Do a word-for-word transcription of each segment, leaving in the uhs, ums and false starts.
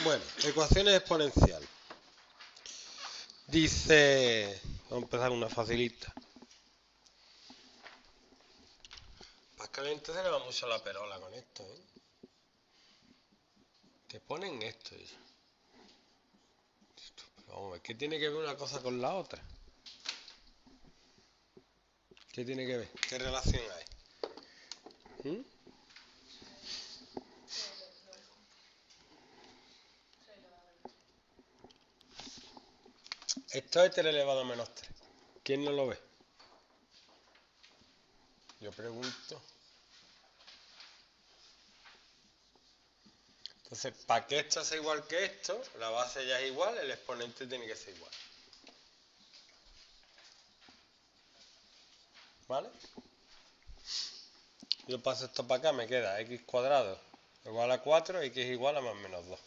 Bueno, ecuaciones exponenciales. Dice, vamos a empezar con una facilita. Pascal entonces se le va mucho la perola con esto, ¿eh? Te ponen esto. ¿Eh? Pero vamos a ver, ¿qué tiene que ver una cosa con la otra? ¿Qué tiene que ver? ¿Qué relación hay? ¿Mm? Esto es tres elevado a menos tres. ¿Quién no lo ve? Yo pregunto. Entonces, para que esto sea igual que esto, la base ya es igual, el exponente tiene que ser igual. ¿Vale? Yo paso esto para acá, me queda x cuadrado igual a cuatro, x igual a más menos dos.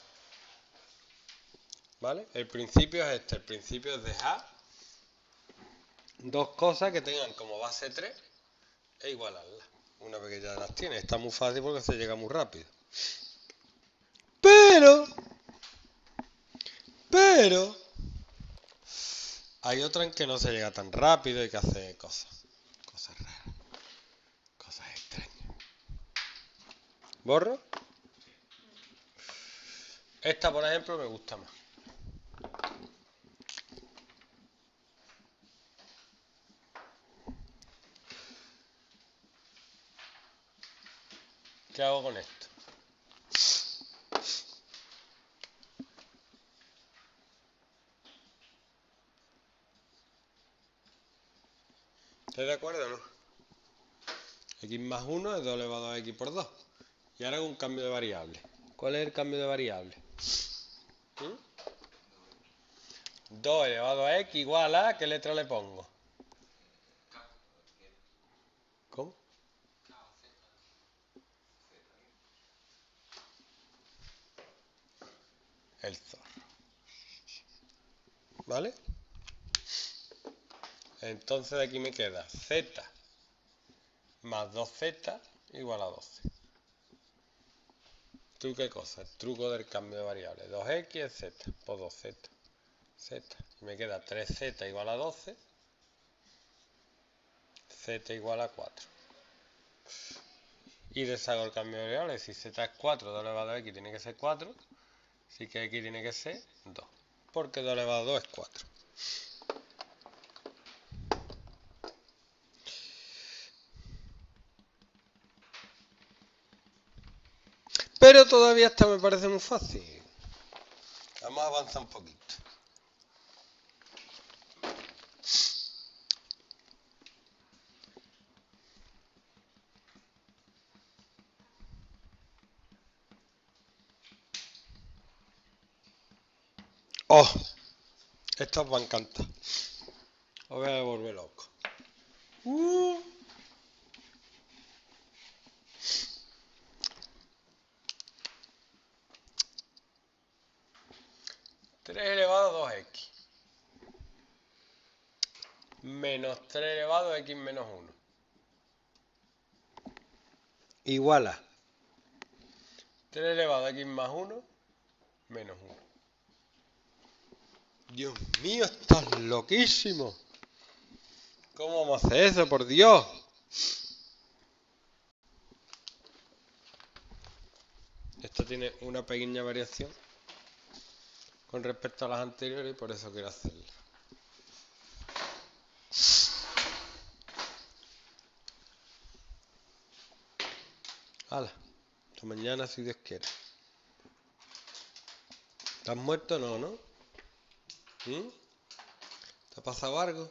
¿Vale? El principio es este, el principio es dejar dos cosas que tengan como base tres e igualarlas. Una vez que ya las tiene, está muy fácil porque se llega muy rápido. Pero, pero, hay otra en que no se llega tan rápido, hay que hacer cosas, cosas raras, cosas extrañas. ¿Borro? Esta, por ejemplo, me gusta más. ¿Qué hago con esto? ¿Estás de acuerdo o no? X más uno es dos elevado a x por dos. Y ahora hago un cambio de variable. ¿Cuál es el cambio de variable? ¿Mm? dos elevado a x igual a... ¿Qué letra le pongo? ¿Cómo? El zorro. ¿Vale? Entonces de aquí me queda z más dos z igual a doce. ¿Tú qué cosa? El truco del cambio de variable. dos x es z, por dos z. Z. Y me queda tres z igual a doce. Z igual a cuatro. Y deshago el cambio de variable. Si z es cuatro, dos elevado a x tiene que ser cuatro. Así que x tiene que ser dos. Porque dos elevado a dos es cuatro. Pero todavía esta me parece muy fácil. Vamos a avanzar un poquito. ¡Oh! Esto os va a encantar. Os voy a volver loco. Uh. tres elevado a dos x. Menos tres elevado a x menos uno. Igual a tres elevado a x más uno menos uno. Dios mío, estás loquísimo. ¿Cómo vamos a hacer eso, por Dios? Esto tiene una pequeña variación con respecto a las anteriores y por eso quiero hacerla. Hala, hasta mañana si Dios quiere. ¿Estás muerto o no, no? ¿Mm? ¿Te ha pasado algo?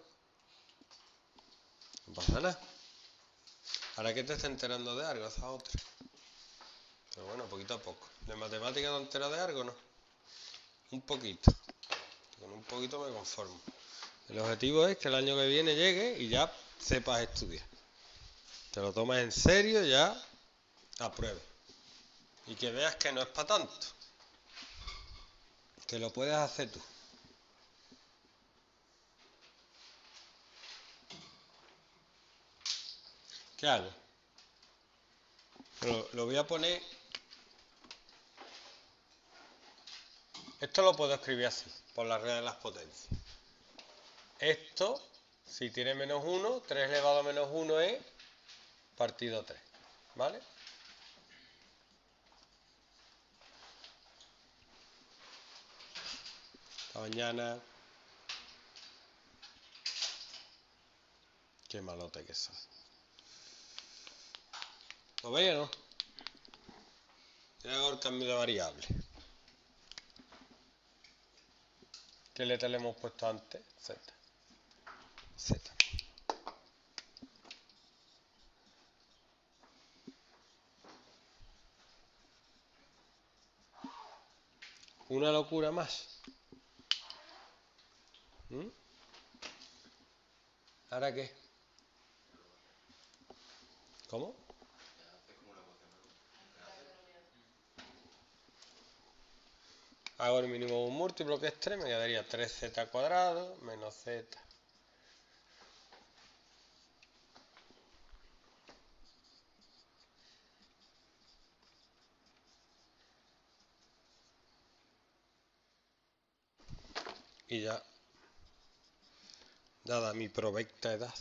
No pasa nada. Ahora que te estás enterando de algo, esa otra. Pero bueno, poquito a poco. ¿De matemáticas te enteras de algo, no? Un poquito. Con un poquito me conformo. El objetivo es que el año que viene llegue y ya sepas estudiar. Te lo tomas en serio, ya apruebes. Y que veas que no es para tanto. Que lo puedes hacer tú. ¿Qué hago? Lo, lo voy a poner Esto lo puedo escribir así, por la regla de las potencias. Esto, si tiene menos uno, tres elevado a menos uno es partido tres, ¿vale? Hasta mañana. Qué malote que soy. ¿Lo veis o no? Y hago el cambio de variable. ¿Qué letra le hemos puesto antes? Z. Z. Una locura más. ¿Mm? ¿Ahora qué? ¿Cómo? Hago el mínimo un múltiplo que es tres, me quedaría tres z cuadrado menos z. Y ya, dada mi provecta edad.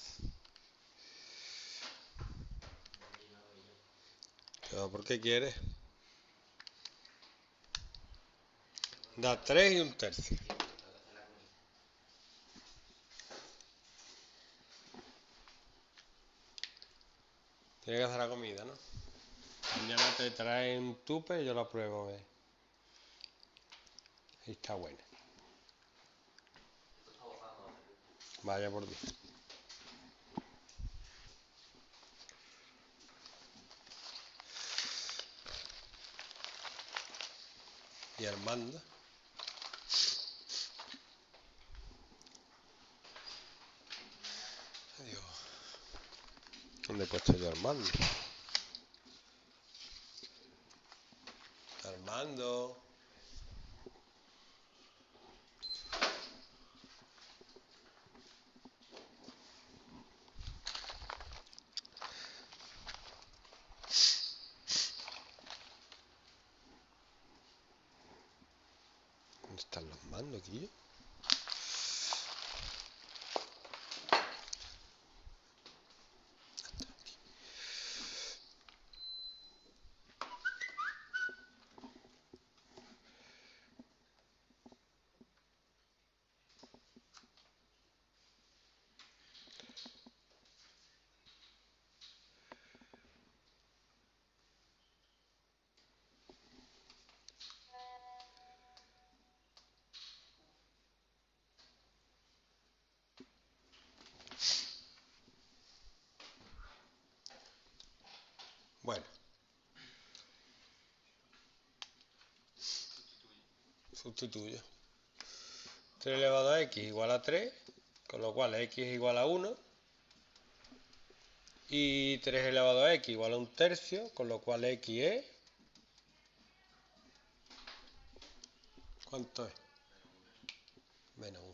¿Pero por qué quieres? Da tres y un tercio. Tiene que hacer la comida, ¿no? Mañana te traen un tupe y yo lo pruebo. ¿eh? Y está bueno. Vaya por Dios. Y Armando. Adiós. ¿Dónde he puesto yo a Armando? Armando. ¿Dónde están los mandos aquí? Bueno. Sustituyo. tres elevado a x igual a tres, con lo cual x es igual a uno. Y tres elevado a x igual a un tercio, con lo cual x es... ¿Cuánto es? Menos uno.